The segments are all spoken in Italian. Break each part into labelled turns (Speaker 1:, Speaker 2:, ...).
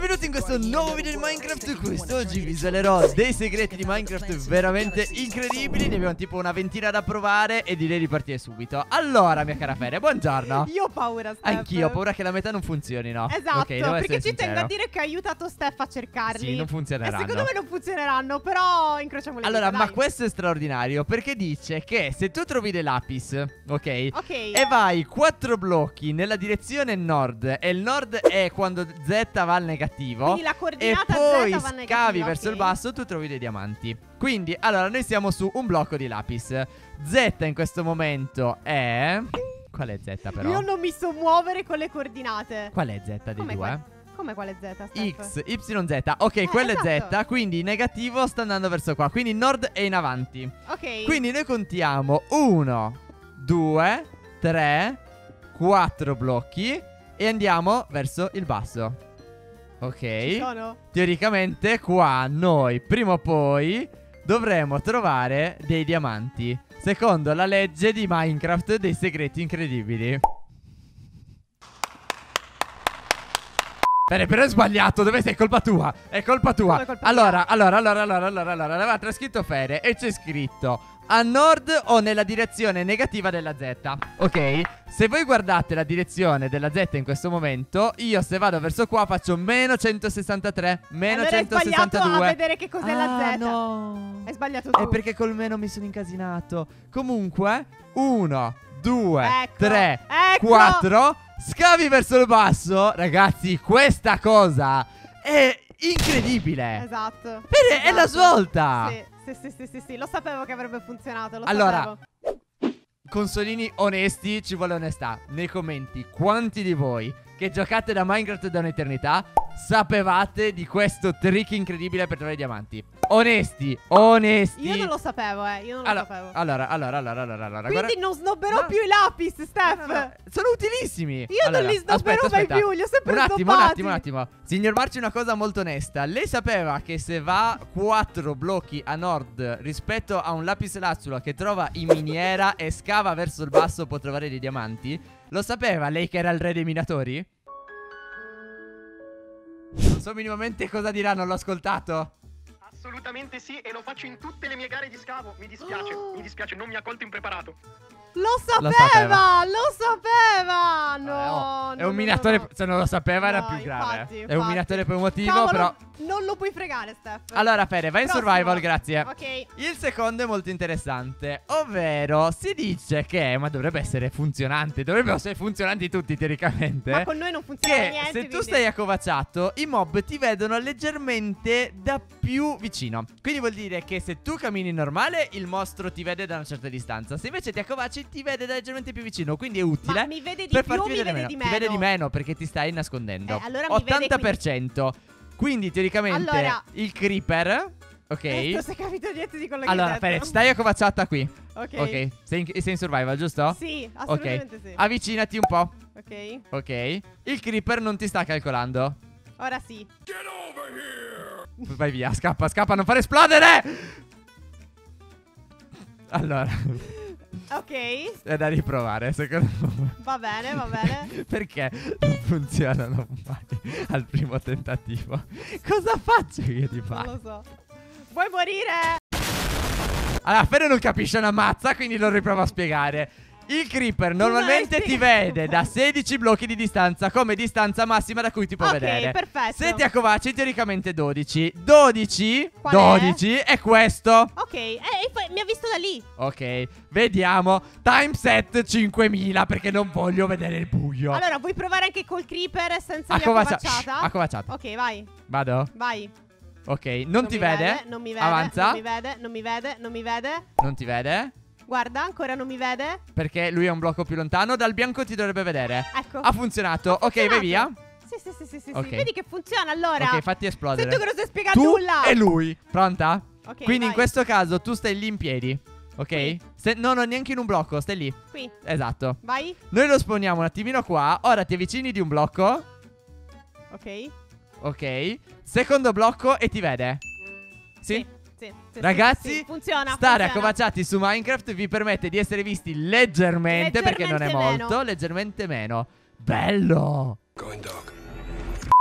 Speaker 1: benvenuti in questo nuovo video di Minecraft. Quest'oggi vi svelerò dei segreti di Minecraft veramente incredibili. Ne abbiamo tipo una ventina da provare e direi di partire subito. Allora, mia cara Feria, buongiorno.
Speaker 2: Io ho paura, Steph.
Speaker 1: Anch'io ho paura che la metà non funzioni, no?
Speaker 2: Esatto,
Speaker 1: okay,
Speaker 2: perché ci tengo a dire che ho aiutato Steph a cercarli.
Speaker 1: Sì, non funzioneranno.
Speaker 2: E secondo me non funzioneranno, però incrociamo le dita.
Speaker 1: Allora,
Speaker 2: dai.
Speaker 1: ma questo è straordinario perché dice che se tu trovi dei lapis, ok? E vai 4 blocchi nella direzione nord, e il nord è quando Z va al negativo,
Speaker 2: quindi la coordinata
Speaker 1: e poi
Speaker 2: Z va negativa,
Speaker 1: scavi verso il basso, tu trovi dei diamanti. Quindi, allora, noi siamo su un blocco di lapis. Z in questo momento è... Qual è Z però?
Speaker 2: Io non mi so muovere con le coordinate.
Speaker 1: Qual è Z dei due?
Speaker 2: Come quale Z, Steph?
Speaker 1: X, Y, Z. Ok, quello è
Speaker 2: esatto.
Speaker 1: Z, quindi negativo sta andando verso qua. Quindi nord è in avanti.
Speaker 2: Ok.
Speaker 1: Quindi noi contiamo 1, 2, 3, 4 blocchi e andiamo verso il basso. Ok.
Speaker 2: Ci sono?
Speaker 1: Teoricamente qua noi prima o poi dovremo trovare dei diamanti, secondo la legge di Minecraft dei segreti incredibili. Però è sbagliato, dove sei? È colpa tua. È colpa tua. Allora, aveva trascritto Fere e c'è scritto a nord o nella direzione negativa della Z. Ok? Se voi guardate la direzione della Z in questo momento, io se vado verso qua faccio meno 163, meno
Speaker 2: allora
Speaker 1: 162.
Speaker 2: Hai sbagliato a vedere che cos'è la Z.
Speaker 1: No.
Speaker 2: Hai sbagliato tu.
Speaker 1: È perché col meno mi sono incasinato. Comunque 1, 2, 3, 4. Scavi verso il basso. Ragazzi, questa cosa è incredibile.
Speaker 2: Esatto.
Speaker 1: È la svolta.
Speaker 2: Sì, lo sapevo che avrebbe funzionato.
Speaker 1: Allora, consolini onesti, ci vuole onestà. Nei commenti, quanti di voi che giocate da Minecraft da un'eternità sapevate di questo trick incredibile per trovare i diamanti? Onesti.
Speaker 2: Io non lo sapevo, io non lo sapevo.
Speaker 1: Allora.
Speaker 2: Quindi non snobberò più i lapis, Steph.
Speaker 1: No. Sono utilissimi.
Speaker 2: Io non li snobberò mai più, li ho sempre snobbati.
Speaker 1: Un attimo. Signor Marci, una cosa molto onesta. Lei sapeva che se va 4 blocchi a nord rispetto a un lapis lazuli che trova in miniera e scava verso il basso può trovare dei diamanti? Lo sapeva lei che era il re dei minatori? Non so minimamente cosa dirà, non l'ho ascoltato.
Speaker 3: Assolutamente sì, e lo faccio in tutte le mie gare di scavo. Mi dispiace, non mi ha colto impreparato.
Speaker 2: Lo sapeva! No,
Speaker 1: è un minatore.
Speaker 2: no.
Speaker 1: Se non lo sapeva era
Speaker 2: No,
Speaker 1: più grave.
Speaker 2: infatti.
Speaker 1: È un minatore per un motivo.
Speaker 2: Cavolo,
Speaker 1: però
Speaker 2: non lo puoi fregare, Steph.
Speaker 1: allora, Fere, vai in survival, grazie.
Speaker 2: Ok.
Speaker 1: Il secondo è molto interessante, ovvero si dice che, ma dovrebbe essere funzionante, dovrebbero essere funzionanti tutti teoricamente,
Speaker 2: ma con noi non funziona
Speaker 1: che
Speaker 2: niente,
Speaker 1: se tu
Speaker 2: quindi
Speaker 1: stai accovacciato i mob ti vedono leggermente da più vicino. Quindi vuol dire che se tu cammini normale il mostro ti vede da una certa distanza. Se invece ti accovacci ti vede da leggermente più vicino. Quindi è utile.
Speaker 2: Ma mi vede di
Speaker 1: per
Speaker 2: più o
Speaker 1: farti
Speaker 2: mi
Speaker 1: vedere
Speaker 2: vede
Speaker 1: meno.
Speaker 2: di
Speaker 1: Ti
Speaker 2: meno?
Speaker 1: vede di meno perché ti stai nascondendo.
Speaker 2: allora mi vede,
Speaker 1: 80%. Quindi teoricamente
Speaker 2: allora,
Speaker 1: il creeper, ok.
Speaker 2: Non sei capito niente di quello che
Speaker 1: Allora,
Speaker 2: hai detto.
Speaker 1: Fere, stai accovacciata qui.
Speaker 2: Ok.
Speaker 1: Sei in survival, giusto?
Speaker 2: Sì, assolutamente
Speaker 1: Ok.
Speaker 2: sì.
Speaker 1: Avvicinati un po'.
Speaker 2: Ok.
Speaker 1: Ok. Il creeper non ti sta calcolando.
Speaker 2: Ora sì.
Speaker 1: Vai via, scappa, non far esplodere. Allora,
Speaker 2: Ok.
Speaker 1: è da riprovare, secondo me.
Speaker 2: Va bene.
Speaker 1: Perché non funzionano mai al primo tentativo? Cosa faccio io di fare?
Speaker 2: Non lo so. Vuoi morire?
Speaker 1: Allora, Fede non capisce una mazza, quindi lo riprovo a spiegare. Il creeper normalmente ti vede da 16 blocchi di distanza come distanza massima da cui ti può vedere.
Speaker 2: Ok, perfetto.
Speaker 1: Se ti accovacci teoricamente 12. 12
Speaker 2: Qual
Speaker 1: 12 è questo.
Speaker 2: Ok, mi ha visto da lì.
Speaker 1: Ok, vediamo. Time set 5000 perché non voglio vedere il buio.
Speaker 2: Allora, vuoi provare anche col creeper senza mia accovacciata?
Speaker 1: Accovacciata.
Speaker 2: Ok, vai.
Speaker 1: Vado?
Speaker 2: Vai.
Speaker 1: Ok, non ti vede.
Speaker 2: Non mi vede.
Speaker 1: Avanza.
Speaker 2: Non mi vede.
Speaker 1: Non ti vede.
Speaker 2: Guarda, ancora non mi vede.
Speaker 1: Perché lui è un blocco più lontano. Dal bianco ti dovrebbe vedere.
Speaker 2: Ecco.
Speaker 1: Ha funzionato. Ok, vai via.
Speaker 2: Sì.
Speaker 1: Ok.
Speaker 2: Vedi che funziona allora.
Speaker 1: Ok, fatti esplodere.
Speaker 2: Sento che non stai spiegando
Speaker 1: Tu
Speaker 2: nulla.
Speaker 1: e lui. Pronta?
Speaker 2: Ok,
Speaker 1: Quindi in
Speaker 2: vai.
Speaker 1: questo caso tu stai lì in piedi. Ok? No, neanche in un blocco, stai lì.
Speaker 2: Qui.
Speaker 1: Esatto.
Speaker 2: Vai.
Speaker 1: Noi lo spawniamo un attimino qua. Ora ti avvicini di un blocco.
Speaker 2: Ok.
Speaker 1: Ok. Secondo blocco e ti vede. Sì? Ragazzi,
Speaker 2: funziona.
Speaker 1: stare accovacciati su Minecraft vi permette di essere visti leggermente perché non è molto, leggermente meno. Bello!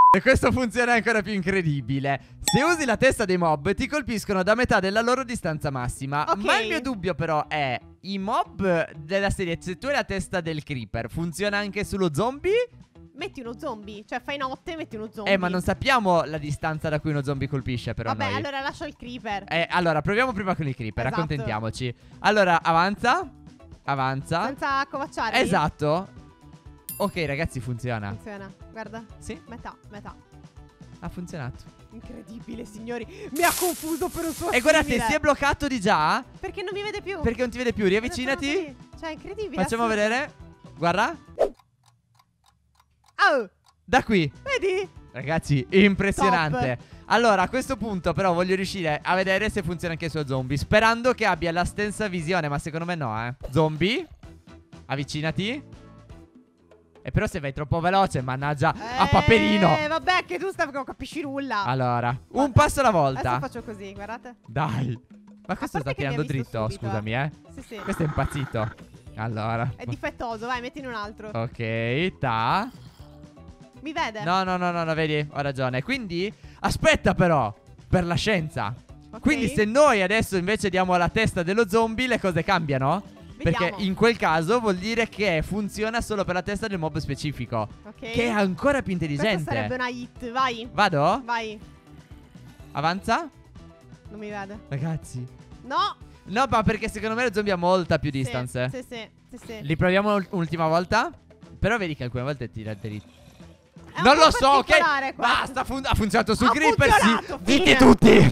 Speaker 1: E questo funziona ancora più incredibile. Se usi la testa dei mob ti colpiscono da metà della loro distanza massima. Ma il mio dubbio però è: i mob della serie, se tu hai la testa del creeper, funziona anche sullo zombie?
Speaker 2: Metti uno zombie, cioè fai notte e metti uno zombie.
Speaker 1: Ma non sappiamo la distanza da cui uno zombie colpisce però.
Speaker 2: Vabbè,
Speaker 1: noi.
Speaker 2: allora lascia il creeper.
Speaker 1: Allora proviamo prima con il creeper,
Speaker 2: Esatto.
Speaker 1: accontentiamoci. Allora, avanza. Avanza.
Speaker 2: Senza accovacciarli.
Speaker 1: Esatto. Ok ragazzi, funziona.
Speaker 2: Funziona, guarda.
Speaker 1: Sì,
Speaker 2: Metà.
Speaker 1: ha funzionato.
Speaker 2: Incredibile, signori. Mi ha confuso per un suo
Speaker 1: E guardate,
Speaker 2: simile.
Speaker 1: si è bloccato di già.
Speaker 2: Perché non mi vede più.
Speaker 1: Perché non ti vede più, riavvicinati.
Speaker 2: Cioè, incredibile.
Speaker 1: Facciamo
Speaker 2: assurdo.
Speaker 1: vedere. Guarda.
Speaker 2: Oh,
Speaker 1: Da qui.
Speaker 2: vedi?
Speaker 1: Ragazzi, impressionante. Allora, a questo punto però voglio riuscire a vedere se funziona anche su zombie, sperando che abbia la stessa visione, ma secondo me no, Zombie, avvicinati. E però se vai troppo veloce, mannaggia, a Paperino.
Speaker 2: Vabbè, che tu non capisci nulla.
Speaker 1: Allora, un passo alla
Speaker 2: Adesso
Speaker 1: volta.
Speaker 2: faccio così, guardate.
Speaker 1: Dai. Ma questo sta
Speaker 2: parte che mi ha
Speaker 1: tirando
Speaker 2: visto
Speaker 1: dritto,
Speaker 2: subito,
Speaker 1: scusami,
Speaker 2: Sì.
Speaker 1: Questo è impazzito. Allora.
Speaker 2: È difettoso, vai, mettine un altro.
Speaker 1: Ok, ta.
Speaker 2: Mi vede?
Speaker 1: No, vedi, ho ragione. Quindi, aspetta però, per la scienza.
Speaker 2: Ok.
Speaker 1: Quindi se noi adesso invece diamo la testa dello zombie, le cose cambiano?
Speaker 2: Vediamo.
Speaker 1: Perché in quel caso vuol dire che funziona solo per la testa del mob specifico.
Speaker 2: Ok.
Speaker 1: Che è ancora più
Speaker 2: Questa
Speaker 1: intelligente.
Speaker 2: sarebbe una hit, vai.
Speaker 1: Vado?
Speaker 2: Vai.
Speaker 1: Avanza?
Speaker 2: Non mi vede.
Speaker 1: Ragazzi.
Speaker 2: No.
Speaker 1: No, ma perché secondo me lo zombie ha molta più
Speaker 2: Sì,
Speaker 1: distance.
Speaker 2: Sì.
Speaker 1: Li proviamo un'ultima volta? Però vedi che alcune volte tira dritto.
Speaker 2: È un
Speaker 1: Non
Speaker 2: po'
Speaker 1: lo so, ok?
Speaker 2: particolare qua.
Speaker 1: Basta, ha funzionato su
Speaker 2: Ha
Speaker 1: Creeper,
Speaker 2: funzionato,
Speaker 1: sì.
Speaker 2: fine.
Speaker 1: Zitti tutti.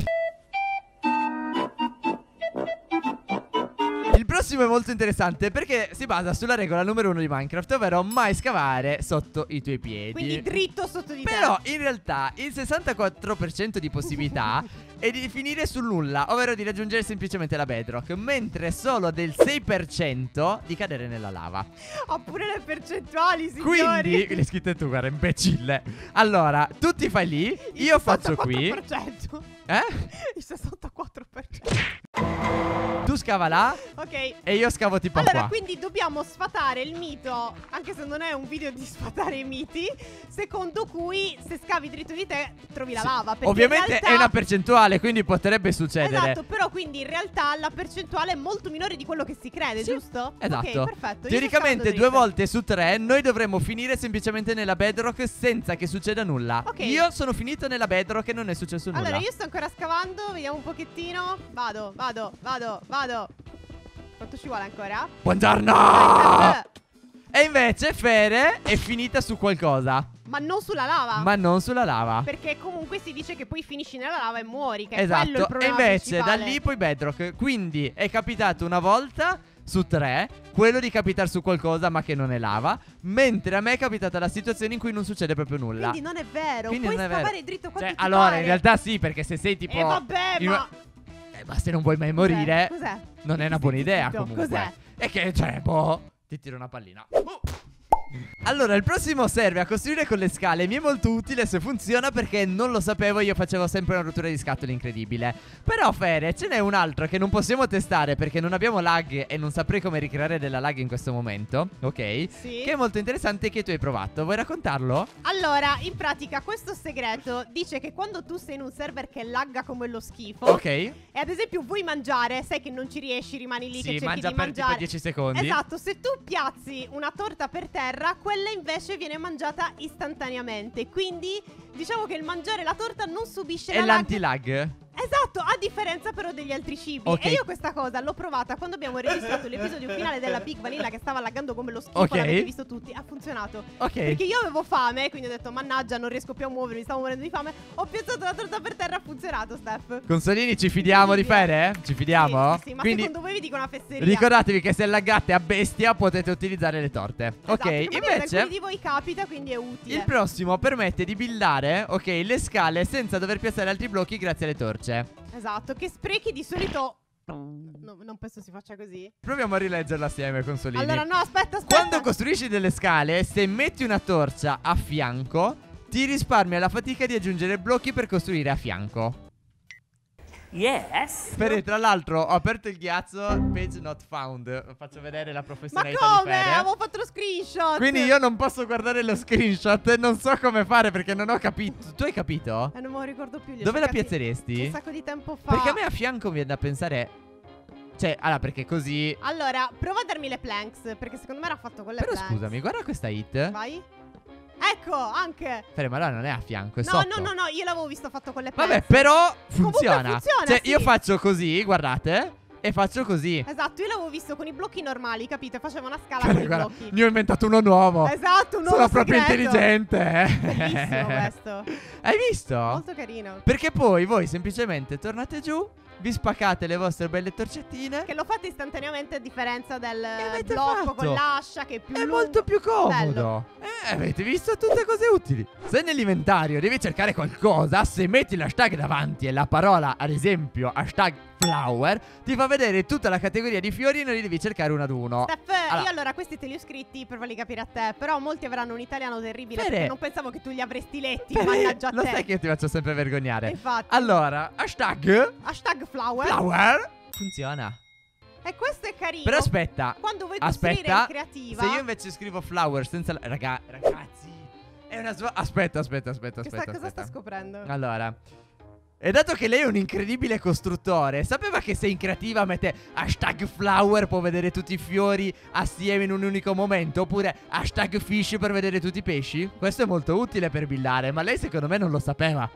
Speaker 1: Il prossimo è molto interessante perché si basa sulla regola numero 1 di Minecraft, ovvero mai scavare sotto i tuoi piedi.
Speaker 2: Quindi dritto sotto di te.
Speaker 1: Però in realtà il 64% di possibilità è di finire sul nulla, ovvero di raggiungere semplicemente la bedrock, mentre solo del 6% di cadere nella lava.
Speaker 2: Ho pure le percentuali, signori.
Speaker 1: Quindi, le scritte tu, guarda, imbecille. Allora, tu ti fai lì, io faccio qui.
Speaker 2: Il 64%. Il 64%.
Speaker 1: Tu scava là
Speaker 2: Ok.
Speaker 1: e io scavo tipo
Speaker 2: Allora,
Speaker 1: qua.
Speaker 2: quindi dobbiamo sfatare il mito, anche se non è un video di sfatare i miti, secondo cui se scavi dritto di te trovi la lava. Perché
Speaker 1: Ovviamente
Speaker 2: in realtà...
Speaker 1: è una percentuale, quindi potrebbe succedere.
Speaker 2: Esatto, però quindi in realtà la percentuale è molto minore di quello che si crede,
Speaker 1: Sì,
Speaker 2: giusto?
Speaker 1: Esatto.
Speaker 2: Ok, perfetto. Io
Speaker 1: Teoricamente
Speaker 2: sto
Speaker 1: 2
Speaker 2: scavando
Speaker 1: volte su 3 noi dovremmo finire semplicemente nella bedrock senza che succeda nulla.
Speaker 2: Ok.
Speaker 1: Io sono finito nella bedrock e non è successo nulla.
Speaker 2: Allora, io sto ancora scavando, vediamo un pochettino. Vado. Quanto ci vuole ancora?
Speaker 1: Buongiorno!
Speaker 2: Dai,
Speaker 1: E invece Fere è finita su qualcosa,
Speaker 2: ma non sulla lava.
Speaker 1: ma non sulla lava.
Speaker 2: Perché comunque si dice che poi finisci nella lava e muori, che è quello il
Speaker 1: Esatto. E
Speaker 2: problema
Speaker 1: invece da
Speaker 2: principale.
Speaker 1: lì poi bedrock. Quindi è capitato una volta su 3 quello di capitare su qualcosa ma che non è lava, mentre a me è capitata la situazione in cui non succede proprio nulla.
Speaker 2: Quindi non è vero.
Speaker 1: Quindi
Speaker 2: Puoi
Speaker 1: non è vero.
Speaker 2: scavare dritto quanto
Speaker 1: Cioè,
Speaker 2: ti
Speaker 1: allora
Speaker 2: pare.
Speaker 1: in realtà sì, perché se sei tipo
Speaker 2: vabbè,
Speaker 1: in
Speaker 2: ma...
Speaker 1: ma se non vuoi mai morire,
Speaker 2: Cos'è?
Speaker 1: non è una
Speaker 2: Stai
Speaker 1: buona idea
Speaker 2: zitto.
Speaker 1: comunque.
Speaker 2: Cos'è?
Speaker 1: E che cioè, boh, ti tiro una pallina. Allora, il prossimo serve a costruire con le scale. Mi è molto utile se funziona, perché non lo sapevo, io facevo sempre una rottura di scatole incredibile. Però Fere, ce n'è un altro che non possiamo testare perché non abbiamo lag e non saprei come ricreare della lag in questo momento. Ok?
Speaker 2: Sì.
Speaker 1: Che è molto interessante, che tu hai provato. Vuoi raccontarlo?
Speaker 2: Allora, in pratica questo segreto dice che quando tu sei in un server che lagga come lo schifo
Speaker 1: Ok.
Speaker 2: e ad esempio vuoi mangiare, sai che non ci riesci, rimani lì che
Speaker 1: Sì,
Speaker 2: cerchi
Speaker 1: mangia
Speaker 2: di
Speaker 1: per tipo
Speaker 2: mangiare.
Speaker 1: 10 secondi.
Speaker 2: Esatto, se tu piazzi una torta per terra, quella invece viene mangiata istantaneamente. Quindi diciamo che il mangiare la torta non subisce
Speaker 1: E
Speaker 2: la lag.
Speaker 1: l'anti-lag?
Speaker 2: Esatto, a differenza però degli altri cibi.
Speaker 1: Ok.
Speaker 2: E io questa cosa l'ho provata quando abbiamo registrato l'episodio finale della Big Vanilla, che stava laggando come lo schifo.
Speaker 1: Ok.
Speaker 2: L'avete visto tutti, ha funzionato.
Speaker 1: Ok.
Speaker 2: Perché io avevo fame, quindi ho detto mannaggia, non riesco più a muovermi, stavo morendo di fame. Ho piazzato la torta per terra, ha funzionato, Steph.
Speaker 1: Consolini, ci fidiamo di Fere? Ci fidiamo?
Speaker 2: Sì, sì, ma
Speaker 1: Quindi
Speaker 2: secondo voi vi dico una fesseria?
Speaker 1: ricordatevi che se laggate a bestia potete utilizzare le torte.
Speaker 2: Esatto,
Speaker 1: Ok,
Speaker 2: che magari ad
Speaker 1: invece
Speaker 2: alcuni di voi capita, quindi è utile.
Speaker 1: il prossimo permette di buildare, ok, le scale senza dover piazzare altri blocchi grazie alle torce.
Speaker 2: Esatto, che sprechi di solito... No, non penso si faccia così.
Speaker 1: Proviamo a rileggerla assieme, Consolini.
Speaker 2: Allora no, aspetta.
Speaker 1: Quando costruisci delle scale, se metti una torcia a fianco, ti risparmia la fatica di aggiungere blocchi per costruire a fianco.
Speaker 4: Yes.
Speaker 1: Fede, tra l'altro, ho aperto il ghiaccio, page not found. Faccio vedere la
Speaker 2: Ma
Speaker 1: professionalità di
Speaker 2: come?
Speaker 1: Fede.
Speaker 2: Avevo fatto lo screenshot.
Speaker 1: Quindi io non posso guardare lo screenshot e non so come fare perché non ho capito. Tu hai capito?
Speaker 2: Non me lo ricordo più. li ho
Speaker 1: Dove la
Speaker 2: cercati
Speaker 1: piazzeresti?
Speaker 2: Un sacco di tempo fa.
Speaker 1: Perché a me a fianco mi viene da pensare. Cioè, allora, perché così.
Speaker 2: Allora, prova a darmi le planks. Perché secondo me era fatto con le
Speaker 1: Però
Speaker 2: planks.
Speaker 1: scusami, guarda questa hit.
Speaker 2: Vai. Ecco, anche.
Speaker 1: Fede, ma allora non è a fianco, è
Speaker 2: No,
Speaker 1: sotto.
Speaker 2: no, io l'avevo visto fatto con le planks.
Speaker 1: Vabbè, però
Speaker 2: Comunque
Speaker 1: funziona.
Speaker 2: funziona,
Speaker 1: Cioè,
Speaker 2: sì.
Speaker 1: io faccio così, guardate. E faccio così.
Speaker 2: Esatto, io l'avevo visto con i blocchi normali, capito? E facevo una scala
Speaker 1: Guarda,
Speaker 2: con i
Speaker 1: guarda,
Speaker 2: blocchi.
Speaker 1: ne ho inventato uno nuovo.
Speaker 2: Esatto, un nuovo
Speaker 1: Sono proprio
Speaker 2: segreto.
Speaker 1: intelligente.
Speaker 2: Bellissimo questo.
Speaker 1: Hai visto?
Speaker 2: Molto carino.
Speaker 1: Perché poi voi semplicemente tornate giù, vi spaccate le vostre belle torcettine.
Speaker 2: Che lo fate istantaneamente a differenza del
Speaker 1: avete
Speaker 2: blocco
Speaker 1: fatto?
Speaker 2: con l'ascia che è più
Speaker 1: È
Speaker 2: lungo.
Speaker 1: molto più comodo.
Speaker 2: Bello.
Speaker 1: Avete visto tutte cose utili. Se nell'inventario devi cercare qualcosa, se metti l'hashtag davanti e la parola, ad esempio, hashtag flower, ti fa vedere tutta la categoria di fiori e non li devi cercare uno ad uno.
Speaker 2: Steph, io allora questi te li ho scritti per farli capire a te. Però molti avranno un italiano terribile.
Speaker 1: Fede.
Speaker 2: Perché non pensavo che tu li avresti letti.
Speaker 1: Fede,
Speaker 2: Mannaggia a
Speaker 1: lo
Speaker 2: te.
Speaker 1: sai che io ti faccio sempre vergognare.
Speaker 2: Infatti.
Speaker 1: Allora, hashtag
Speaker 2: Hashtag flower.
Speaker 1: flower funziona.
Speaker 2: E questo è carino.
Speaker 1: Però aspetta.
Speaker 2: Quando vuoi costruire
Speaker 1: Aspetta,
Speaker 2: in creativa.
Speaker 1: se io invece scrivo flower senza ragazzi, è una aspetta.
Speaker 2: Cosa sta scoprendo?
Speaker 1: Allora, e dato che lei è un incredibile costruttore, sapeva che se in creativa mette hashtag flower può vedere tutti i fiori assieme in un unico momento? Oppure hashtag fish per vedere tutti i pesci? Questo è molto utile per billare, ma lei secondo me non lo sapeva.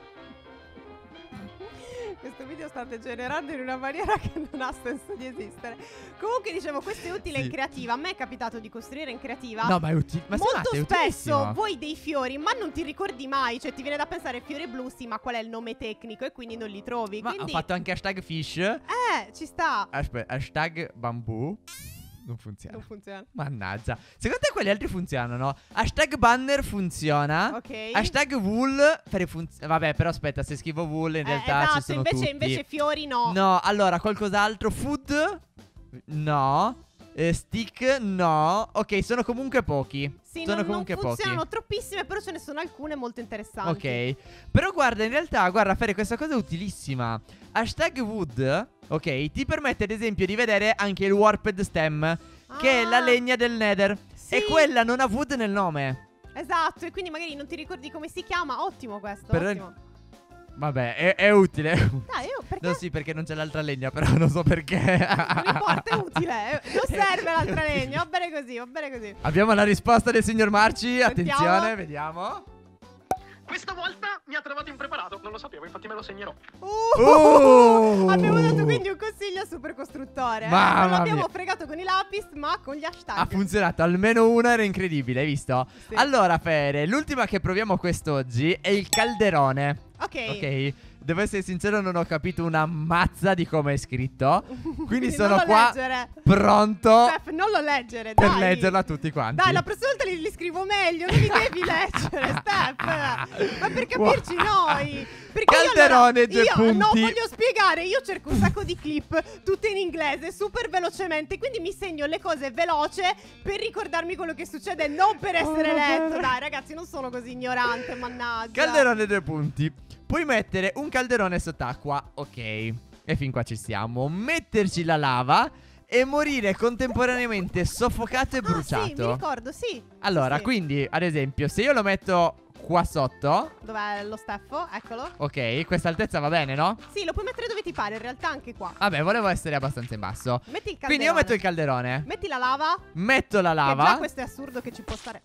Speaker 2: Questo video sta degenerando in una maniera che non ha senso di esistere. Comunque dicevo, questo è utile
Speaker 1: Sì.
Speaker 2: in creativa. A me è capitato di costruire in creativa.
Speaker 1: No, ma è utile. Ma
Speaker 2: molto
Speaker 1: è
Speaker 2: spesso
Speaker 1: utilissimo.
Speaker 2: vuoi dei fiori, ma non ti ricordi mai. Cioè, ti viene da pensare fiore blu, sì, ma qual è il nome tecnico? E quindi non li trovi.
Speaker 1: Ma
Speaker 2: Quindi,
Speaker 1: ho fatto anche hashtag fish.
Speaker 2: ci sta.
Speaker 1: Aspetta, hashtag bambù. Non funziona.
Speaker 2: Non funziona.
Speaker 1: Mannaggia. Secondo te quali altri funzionano? Hashtag banner funziona.
Speaker 2: Ok.
Speaker 1: Hashtag wool vabbè, però aspetta, se scrivo wool in realtà
Speaker 2: esatto,
Speaker 1: ci sono
Speaker 2: invece,
Speaker 1: tutti.
Speaker 2: invece fiori no.
Speaker 1: No, allora qualcos'altro. Food? No. Stick? No. Ok, sono comunque pochi.
Speaker 2: Sì,
Speaker 1: sono
Speaker 2: non
Speaker 1: comunque
Speaker 2: funzionano
Speaker 1: pochi.
Speaker 2: troppissime, però ce ne sono alcune molto interessanti.
Speaker 1: Ok. Però guarda, in realtà, guarda, Fede, questa cosa è utilissima. Hashtag wood, ok, ti permette ad esempio di vedere anche il warped stem, che è la legna del nether.
Speaker 2: Sì.
Speaker 1: E quella non ha wood nel nome.
Speaker 2: Esatto, e quindi magari non ti ricordi come si chiama. Ottimo questo,
Speaker 1: Però-
Speaker 2: ottimo.
Speaker 1: Vabbè, è utile.
Speaker 2: Dai, perché?
Speaker 1: No, sì, perché non c'è l'altra legna, però non so perché.
Speaker 2: Non importa, è utile. Non serve l'altra legna. Va bene così, va bene così.
Speaker 1: Abbiamo la risposta del signor Marci.
Speaker 2: Sentiamo.
Speaker 1: Attenzione, vediamo.
Speaker 3: Questa volta mi ha trovato impreparato, non lo sapevo, infatti me lo segnerò.
Speaker 2: Abbiamo dato quindi un consiglio a super costruttore.
Speaker 1: Mamma
Speaker 2: Non l'abbiamo
Speaker 1: mia.
Speaker 2: fregato con i lapis, ma con gli hashtag.
Speaker 1: Ha funzionato, almeno una era incredibile, hai visto?
Speaker 2: Sì.
Speaker 1: Allora, Fere, l'ultima che proviamo quest'oggi è il calderone. Ok, devo essere sincero, non ho capito una mazza di come è scritto. Quindi sono
Speaker 2: non lo
Speaker 1: qua
Speaker 2: leggere.
Speaker 1: pronto
Speaker 2: Steph, non lo leggere,
Speaker 1: per
Speaker 2: dai.
Speaker 1: leggerla a tutti quanti.
Speaker 2: Dai, la prossima volta li scrivo meglio. Non li devi leggere, Steph. Ma per capirci noi. Perché
Speaker 1: Calderone, due
Speaker 2: io
Speaker 1: punti.
Speaker 2: no, voglio spiegare. Io cerco un sacco di clip, tutte in inglese, super velocemente. Quindi mi segno le cose veloce per ricordarmi quello che succede, non per essere letto. Dai, ragazzi, non sono così ignorante, mannaggia.
Speaker 1: Calderone 2 punti. Puoi mettere un calderone sott'acqua, ok. E fin qua ci siamo. Metterci la lava e morire contemporaneamente soffocato e bruciato.
Speaker 2: Sì, mi ricordo, sì.
Speaker 1: Allora,
Speaker 2: Sì.
Speaker 1: quindi, ad esempio, se io lo metto qua sotto,
Speaker 2: Dov'è lo steffo? Eccolo.
Speaker 1: ok, questa altezza va bene, no?
Speaker 2: Sì, lo puoi mettere dove ti pare, in realtà anche qua.
Speaker 1: Vabbè, volevo essere abbastanza in basso.
Speaker 2: Metti il calderone.
Speaker 1: Quindi io metto il calderone.
Speaker 2: Metti la lava.
Speaker 1: Metto la
Speaker 2: Che già
Speaker 1: lava.
Speaker 2: questo è assurdo che ci può stare.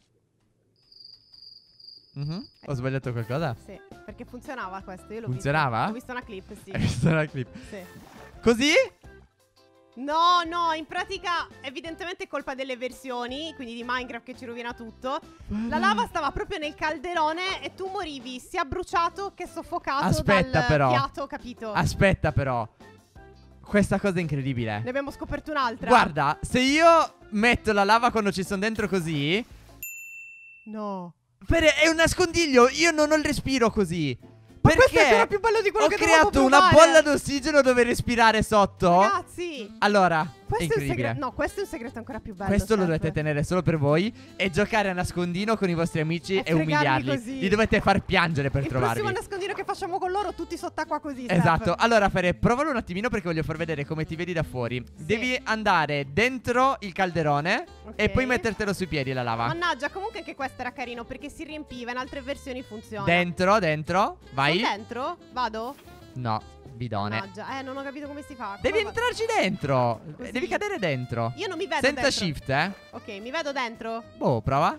Speaker 1: Ho sbagliato qualcosa?
Speaker 2: Sì, perché funzionava questo. Io l'ho
Speaker 1: Funzionava?
Speaker 2: Visto. Ho visto una clip, sì.
Speaker 1: Hai visto la clip?
Speaker 2: Sì.
Speaker 1: Così?
Speaker 2: No, in pratica evidentemente è colpa delle versioni, quindi di Minecraft che ci rovina tutto. La lava stava proprio nel calderone e tu morivi sia bruciato che soffocato
Speaker 1: Aspetta,
Speaker 2: dal
Speaker 1: però.
Speaker 2: fiato, capito?
Speaker 1: Aspetta però. Questa cosa è incredibile.
Speaker 2: Ne abbiamo scoperto un'altra.
Speaker 1: Guarda, se io metto la lava quando ci sono dentro così,
Speaker 2: No.
Speaker 1: è un nascondiglio, io non ho il respiro così.
Speaker 2: Ma questo è
Speaker 1: Perché
Speaker 2: ancora più bello di quello
Speaker 1: ho
Speaker 2: che dovevamo
Speaker 1: creato una
Speaker 2: provare.
Speaker 1: bolla d'ossigeno dove respirare sotto.
Speaker 2: Ragazzi.
Speaker 1: Allora,
Speaker 2: Questo è un
Speaker 1: incredibile.
Speaker 2: segreto. No, questo è un segreto ancora più bello.
Speaker 1: Questo lo
Speaker 2: Seth.
Speaker 1: dovete tenere solo per voi e giocare a nascondino con i vostri amici
Speaker 2: E
Speaker 1: e
Speaker 2: fregarli
Speaker 1: umiliarli.
Speaker 2: così.
Speaker 1: Li dovete far piangere per
Speaker 2: Il
Speaker 1: trovarvi.
Speaker 2: prossimo nascondino che facciamo con loro, tutti sott'acqua così. Steph.
Speaker 1: Esatto. Allora, Fere, provalo un attimino perché voglio far vedere come ti vedi da fuori. Devi andare dentro il calderone e
Speaker 2: Ok.
Speaker 1: poi mettertelo sui piedi la lava.
Speaker 2: Mannaggia, comunque anche questo era carino perché si riempiva, in altre versioni funziona.
Speaker 1: Dentro, vai.
Speaker 2: Sono dentro? Vado?
Speaker 1: No, bidone.
Speaker 2: Mannaggia, non ho capito come si fa.
Speaker 1: Devi
Speaker 2: Come vado?
Speaker 1: entrarci dentro.
Speaker 2: Così.
Speaker 1: Devi cadere dentro.
Speaker 2: Io non mi vedo
Speaker 1: Senza
Speaker 2: dentro.
Speaker 1: shift, eh.
Speaker 2: Ok, mi vedo dentro.
Speaker 1: Boh, prova.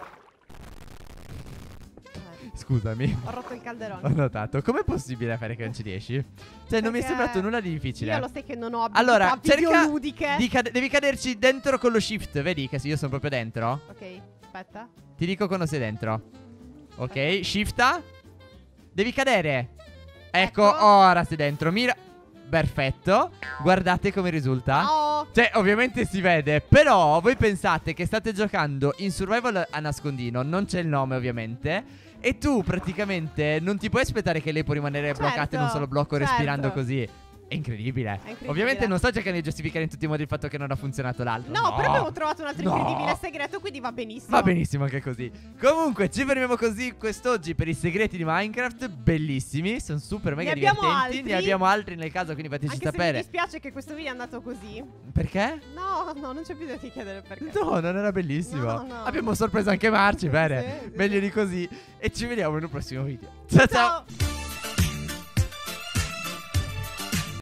Speaker 1: Scusami.
Speaker 2: Ho rotto il calderone.
Speaker 1: Ho notato. Com'è possibile fare che non ci riesci? Cioè, non mi è
Speaker 2: Perché
Speaker 1: sembrato nulla di difficile.
Speaker 2: Io lo sai che non ho abilità
Speaker 1: Allora, cerca
Speaker 2: videoludiche.
Speaker 1: devi caderci dentro con lo shift. Vedi che se io sono proprio dentro.
Speaker 2: Ok, aspetta.
Speaker 1: Ti dico quando sei dentro. Ok, shifta. Devi cadere. Ecco, ora sei dentro. Mira. Perfetto. Guardate come risulta.
Speaker 2: Oh.
Speaker 1: Cioè, ovviamente si vede. Però voi pensate che state giocando in survival a nascondino. Non c'è il nome, ovviamente. E tu praticamente non ti puoi aspettare che lei può rimanere bloccata in un solo blocco respirando così. È incredibile.
Speaker 2: incredibile.
Speaker 1: Ovviamente non sto cercando di giustificare in tutti i modi il fatto che non ha funzionato l'altro.
Speaker 2: No, però abbiamo trovato un altro
Speaker 1: No.
Speaker 2: incredibile segreto, quindi va benissimo.
Speaker 1: Va benissimo anche così. Comunque ci fermiamo così quest'oggi per i segreti di Minecraft. Bellissimi, sono super mega
Speaker 2: Ne abbiamo
Speaker 1: divertenti.
Speaker 2: altri?
Speaker 1: Ne abbiamo altri nel caso, quindi fateci
Speaker 2: Anche se mi
Speaker 1: sapere.
Speaker 2: dispiace che questo video è andato così.
Speaker 1: Perché?
Speaker 2: No, non c'è bisogno di chiedere perché.
Speaker 1: No, non era bellissimo.
Speaker 2: No, no.
Speaker 1: Abbiamo sorpreso anche Marci, bene.
Speaker 2: Sì, sì,
Speaker 1: Meglio
Speaker 2: sì.
Speaker 1: di così. E ci vediamo in un prossimo video. Ciao ciao.
Speaker 2: Ciao.